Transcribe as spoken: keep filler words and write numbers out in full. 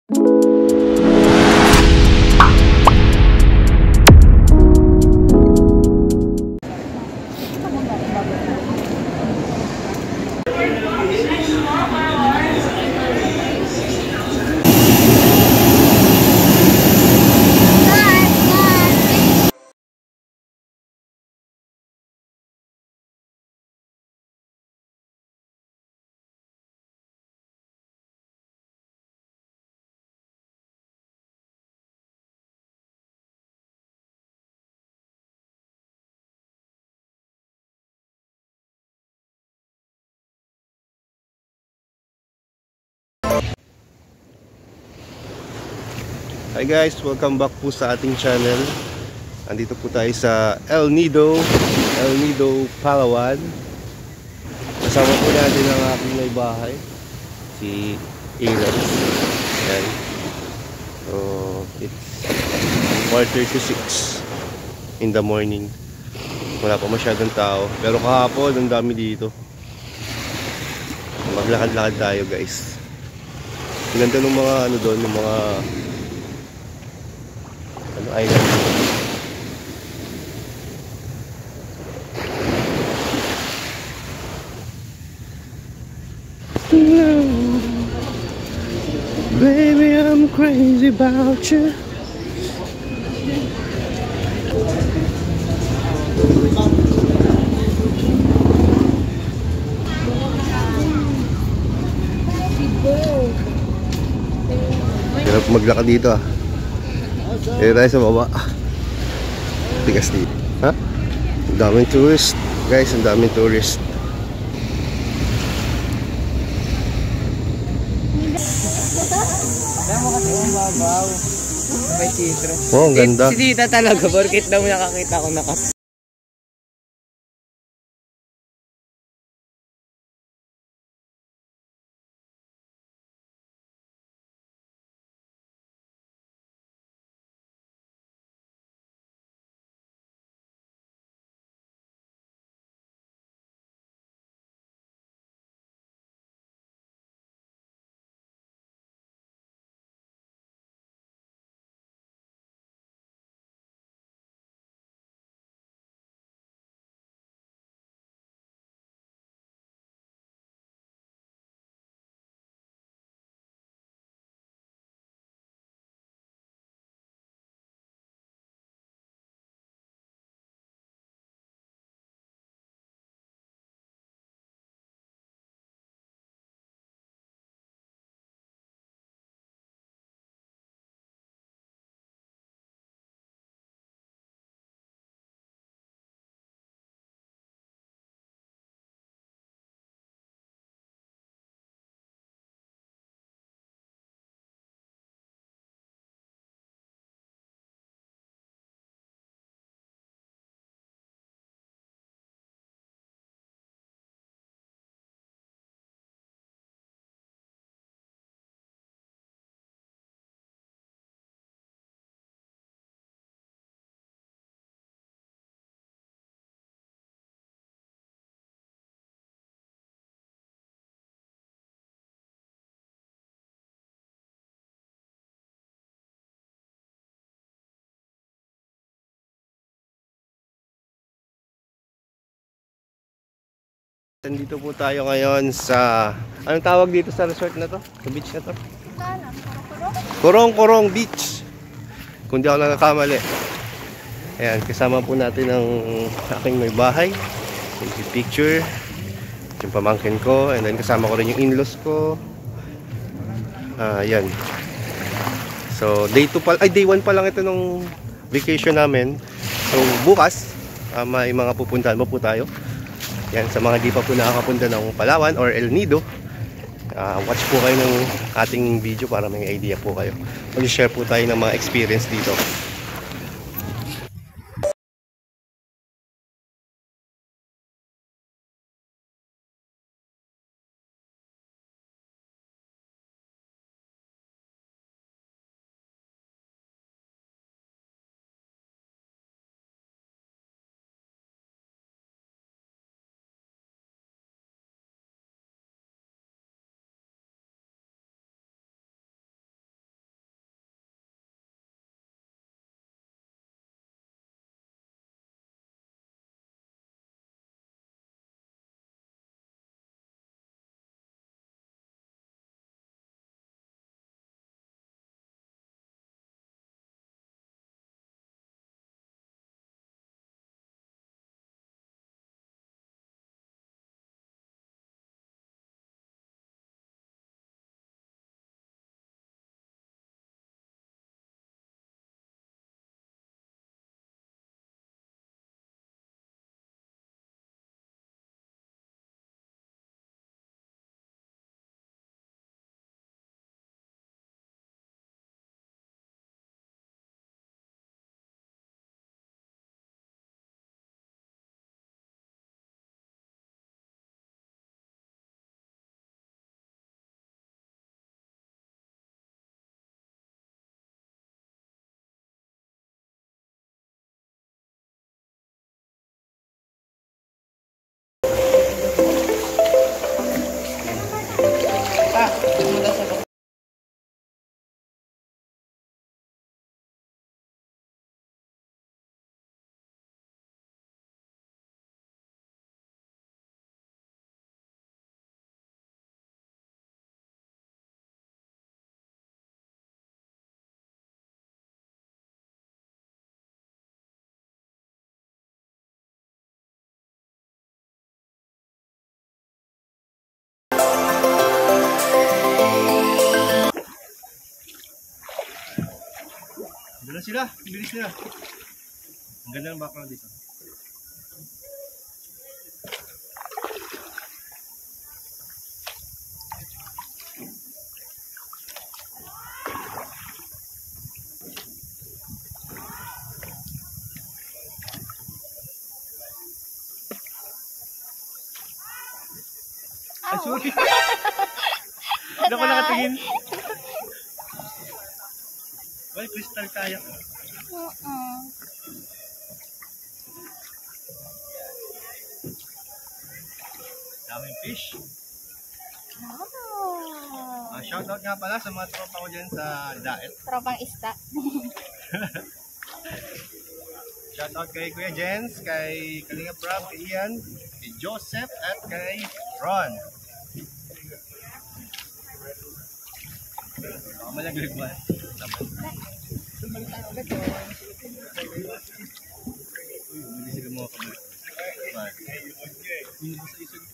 Hi guys, welcome back po sa ating channel. Andito po tayo sa El Nido, El Nido, Palawan. Kasama po natin ang aking may bahay, si Alex. Ayan. So, it's quarter to six in the morning. Wala pa masyadong tao, pero kahapon ang dami dito. Maglakad-lakad tayo guys. Ganda ng mga ano doon, ng mga ano, island. Baby, I'm crazy about you. Hirap maglakad dito ah. Eh tayo sa baba. Tigas dito. Ha? Ang daming tourist. Guys, ang daming tourist. Alam mo kasi ang babaw. May sitro. Oh, ang ganda. Si Tita talaga, bakit daw nakakita ko nakas. Nandito po tayo ngayon sa, anong tawag dito sa resort na to? Sa beach na to? Kurong Kurong Beach, kung di ako nakakamali. Ayan, kasama po natin ang aking may bahay. Yung picture, yung pamangkin ko, and then kasama ko rin yung in-laws ko. Ah, ayan. So, day two pa, ay day one pa lang ito nung vacation namin. So, bukas, uh, may mga pupuntahan mo po tayo. Yan, sa mga di pa po nakakapunta ng Palawan or El Nido, uh, watch po kayo ng ating video para may idea po kayo. Mag-share po tayo ng mga experience dito. Doon sila, bilis nila. Ang ganda ng background dito. Ay, sorry. Hindi ako nakatingin. Well, crystal kayak. Oo. Daming fish. Wow. Uh, shoutout nga pala sa mga tropa ko dyan sa Daet. Tropang ista. Shoutout kay Kuya Jens, kay Kalinga Prab, kay Ian, kay Joseph, at kay Ron. Oh, malaglag ba? Uy, hindi sila mga kabit. Uy, sa isog